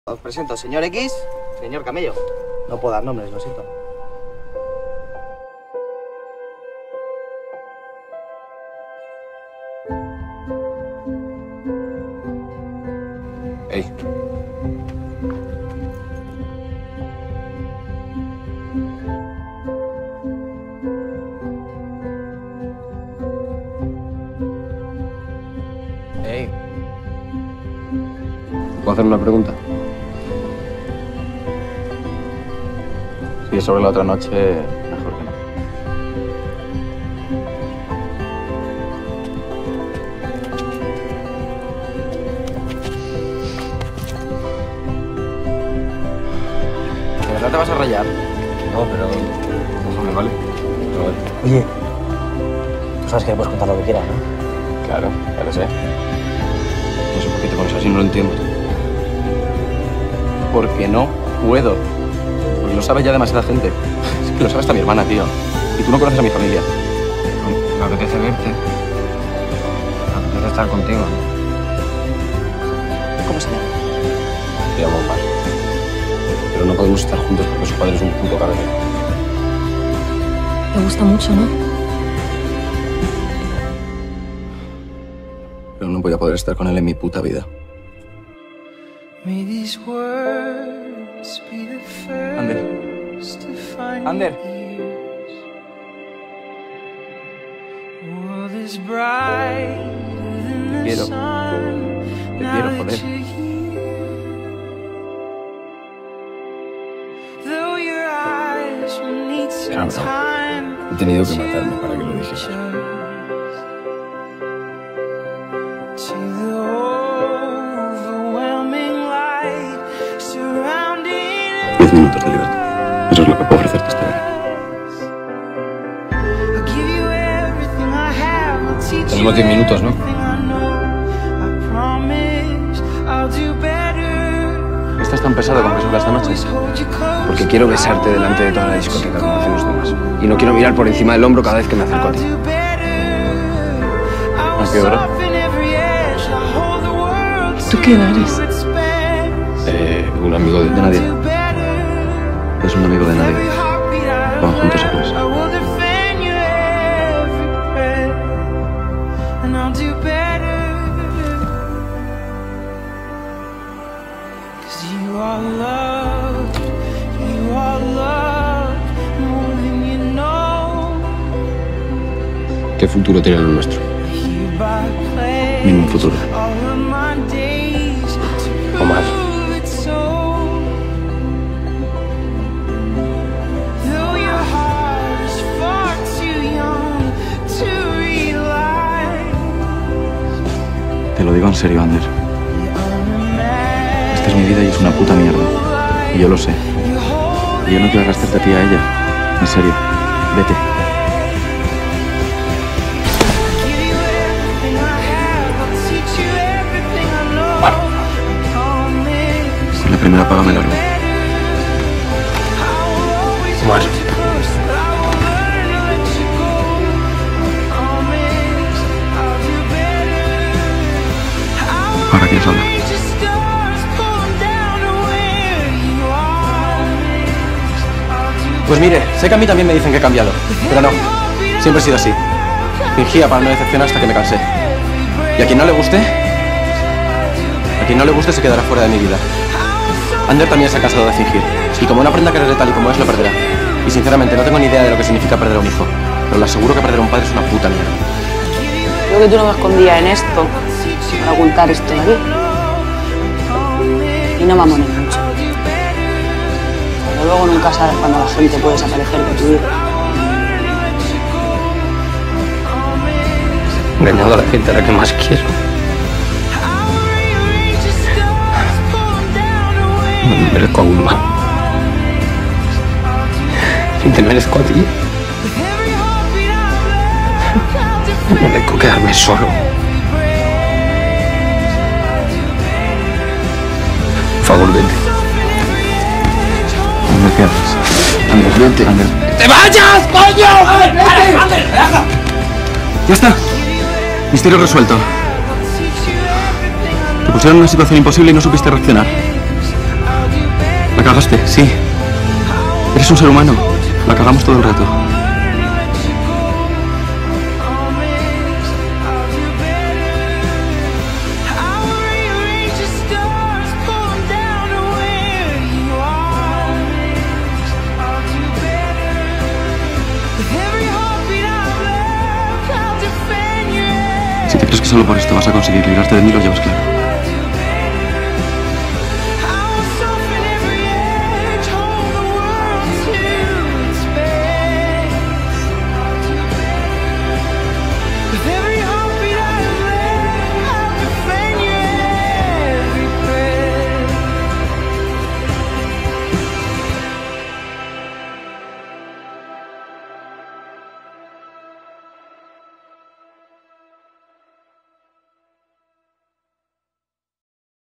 Os presento, señor X, señor Camello. No puedo dar nombres, lo siento. Ey. Ey. ¿Puedo hacer una pregunta? Si es sobre la otra noche, mejor que no. ¿De verdad te vas a rayar? No, pero... déjame, ¿vale? A ver. Oye, tú sabes que me puedes contar lo que quieras, ¿no? Claro, ya lo sé. No sé por qué te pones así, no lo entiendo. Porque no puedo. Porque lo sabe ya demasiada gente. Es que lo sabe hasta mi hermana, tío. Y tú no conoces a mi familia. Me apetece verte. Me apetece estar contigo, ¿no? ¿Cómo se llama? Te llamo Omar. Pero no podemos estar juntos porque su padre es un puto cabello. Te gusta mucho, ¿no? Pero no voy a poder estar con él en mi puta vida. Ander. Ander. Quiero. Te quiero, joder. Cabrón. He tenido que matarme para que lo dijeras. 10 minutos de libertad. Eso es lo que puedo ofrecerte esta vez. Tenemos 10 minutos, ¿no? ¿Estás tan pesado con que sobra esta noche? Porque quiero besarte delante de toda la discoteca como hacen los demás. Y no quiero mirar por encima del hombro cada vez que me acerco a ti. ¿A qué hora? ¿Tú qué eres? Un amigo de nadie. Es un amigo de nadie. Van juntos a clase. ¿Qué futuro tiene lo nuestro? Ningún futuro. Omar. Te lo digo en serio, Ander. Esta es mi vida y es una puta mierda. Y yo lo sé. Y yo no quiero arrastrarte a ti a ella. En serio. Vete. Omar. Con la primera paga me largo. Omar. Ahora quieres hablar. Pues mire, sé que a mí también me dicen que he cambiado, pero no, siempre he sido así. Fingía para no decepcionar hasta que me cansé. Y a quien no le guste se quedará fuera de mi vida. Ander también se ha cansado de fingir, y como no aprenda a quererle tal y como es, lo perderá. Y sinceramente no tengo ni idea de lo que significa perder a un hijo, pero le aseguro que perder a un padre es una puta mierda. Creo que tú no me escondías en esto para ocultar esto de aquí. Y no me amones mucho. Pero luego nunca sabes cuando la gente puede desaparecer de tu vida. He engañado a la gente a la que más quiero. No me merezco aún más. Y te merezco a ti. Me merezco quedarme solo. Por favor, vete. Ander, ¿qué haces? Ander, vete. Ander. ¡Te vayas, coño! ¡Ander! Ya está. Misterio resuelto. Te pusieron en una situación imposible y no supiste reaccionar. cagaste, sí. Eres un ser humano. La cagamos todo el rato. Si te crees que solo por esto vas a conseguir librarte de mí, lo llevas claro.